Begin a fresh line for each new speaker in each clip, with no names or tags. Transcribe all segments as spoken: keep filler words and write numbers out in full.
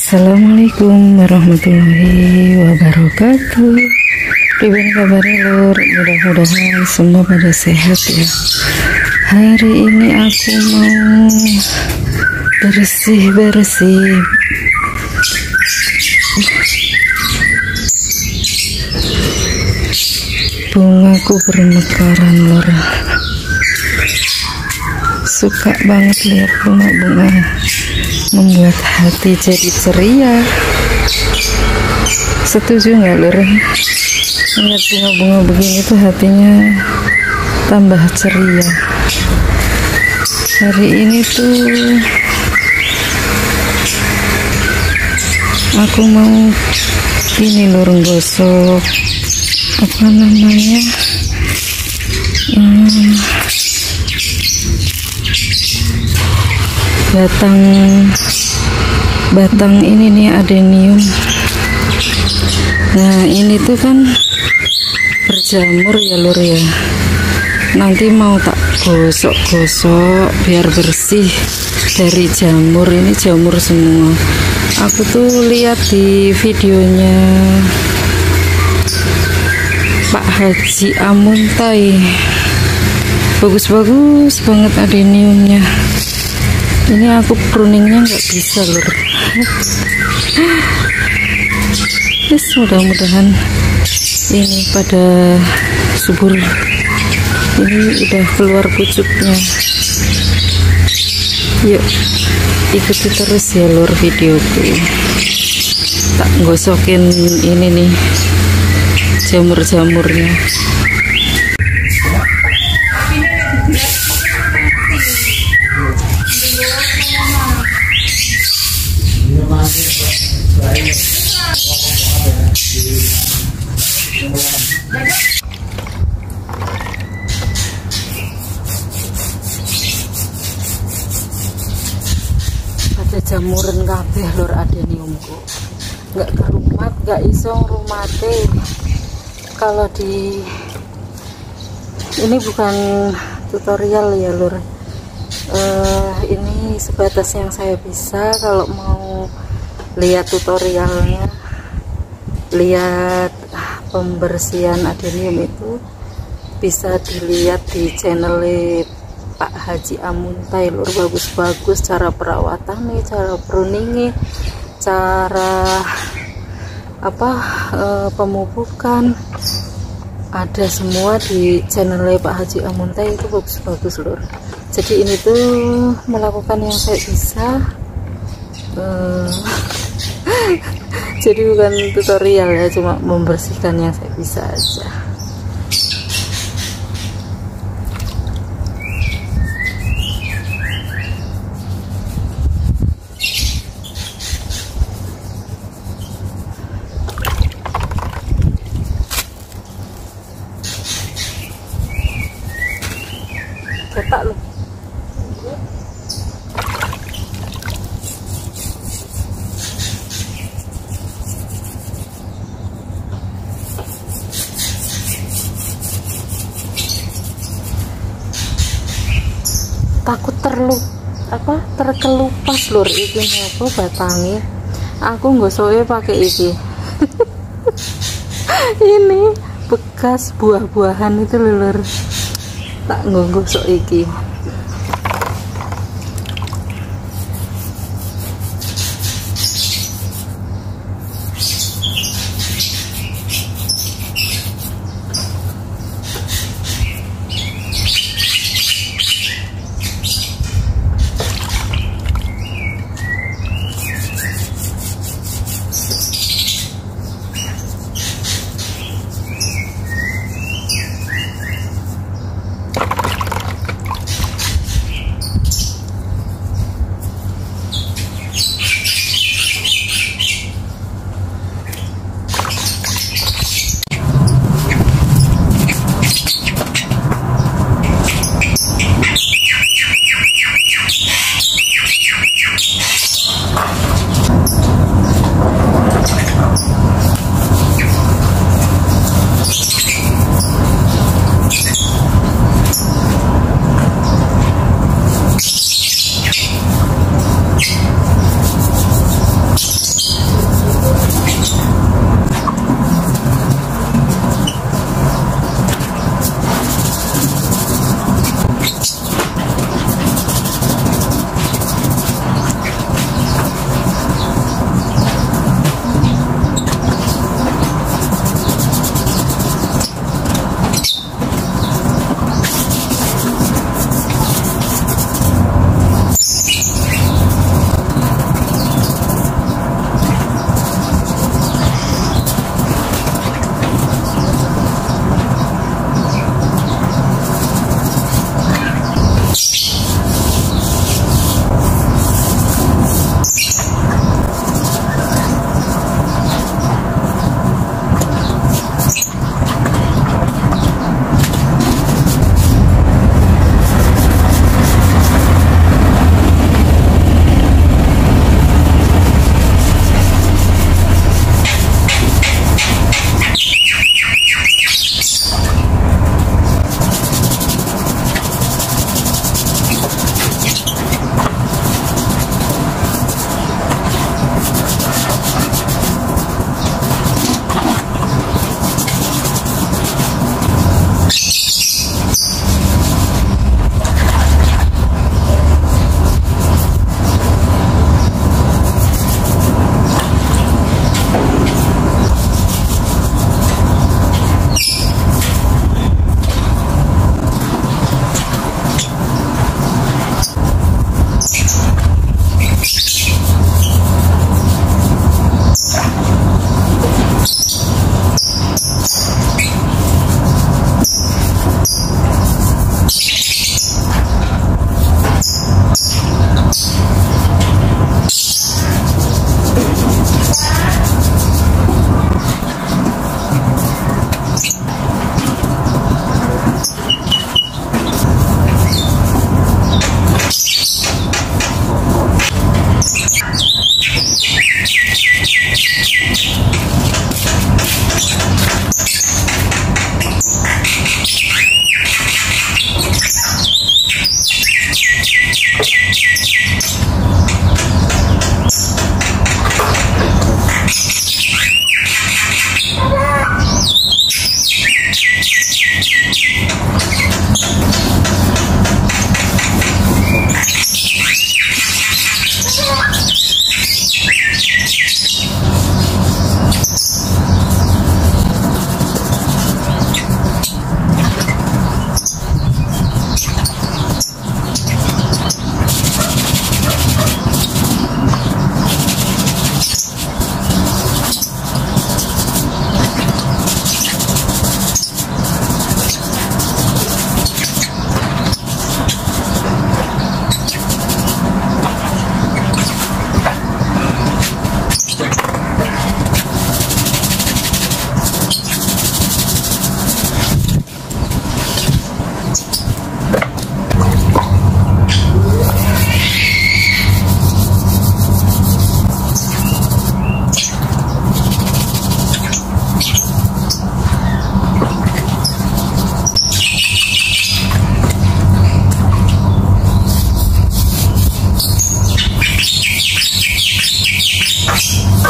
Assalamualaikum warahmatullahi wabarakatuh. Gimana kabarnya lur? Mudah-mudahan semua pada sehat ya. Hari ini aku mau bersih-bersih bungaku bermekaran lur. Suka banget lihat bunga-bunga, membuat hati jadi ceria. Setuju nggak lur? Lihat bunga-bunga begini tuh hatinya tambah ceria. Hari ini tuh aku mau ini lur, gosok apa namanya hmm, batang batang ini nih adenium. Nah ini tuh kan berjamur ya lur ya, nanti mau tak gosok-gosok biar bersih dari jamur. Ini jamur semua. Aku tuh lihat di videonya Pak Haji Amuntai, bagus-bagus banget adeniumnya. Ini aku pruningnya nggak bisa lur. Yes, mudah-mudahan ini pada subur. Ini udah keluar pucuknya. Yuk ikuti terus ya lur videoku. Tak gosokin ini nih jamur-jamurnya. Ada jamuran kabeh lur adeniumku. Nggak kerumat, nggak iso ngrumate. Kalau di ini bukan tutorial ya lur. Uh, ini sebatas yang saya bisa. Kalau mau lihat tutorialnya, lihat pembersihan adenium itu bisa dilihat di channel Pak Haji Amuntai lur. Bagus-bagus cara perawatannya, cara pruningnya, cara apa e, pemupukan, ada semua di channel Pak Haji Amuntai. Itu bagus-bagus lur. Jadi ini tuh melakukan yang saya bisa. e, Jadi bukan tutorial ya, cuma membersihkan yang saya bisa aja. Cetak loh. Takut terlu apa terkelupas lur iki apa batangnya. Aku gosoknya pakai iki. Ini bekas buah-buahan itu lur. Tak nggosok iki.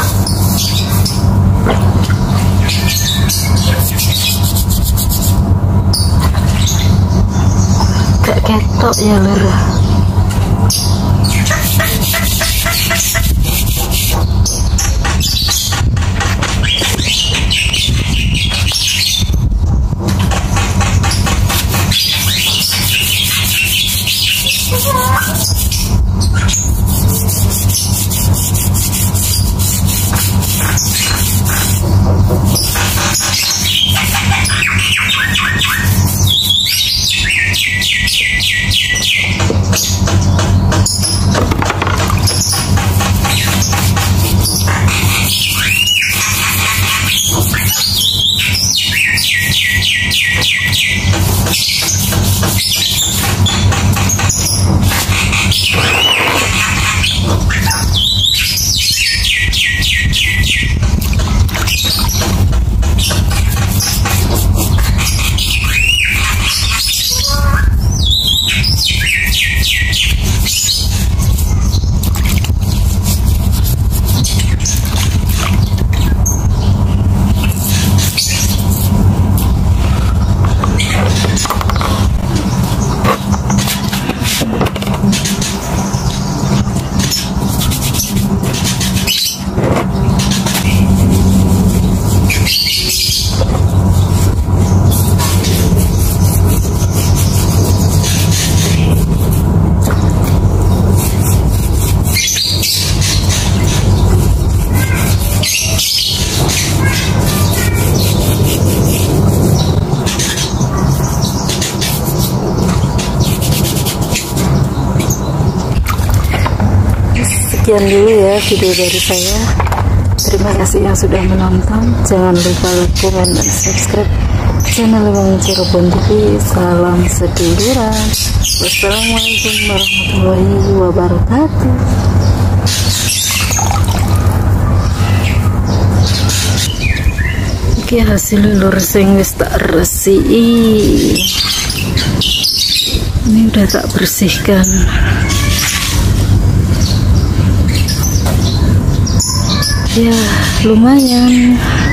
gak ketok ya lur. Sekian dulu ya video dari saya. Terima kasih yang sudah menonton. Jangan lupa like, komen, dan subscribe channel Emang Cirebon T V. Salam seduluran. Wassalamualaikum warahmatullahi wabarakatuh. Oke, hasil lur sing wis tak resi. Ini udah tak bersihkan. Ya lumayan.